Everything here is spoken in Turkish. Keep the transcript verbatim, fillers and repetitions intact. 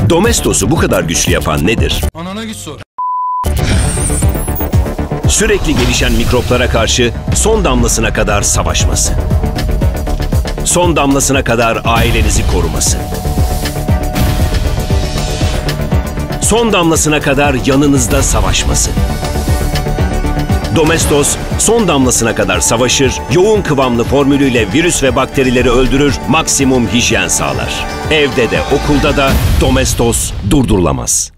Domestos'u bu kadar güçlü yapan nedir? Anana git sor. Sürekli gelişen mikroplara karşı son damlasına kadar savaşması. Son damlasına kadar ailenizi koruması. Son damlasına kadar yanınızda savaşması. Domestos son damlasına kadar savaşır, yoğun kıvamlı formülüyle virüs ve bakterileri öldürür, maksimum hijyen sağlar. Evde de okulda da Domestos durdurulamaz.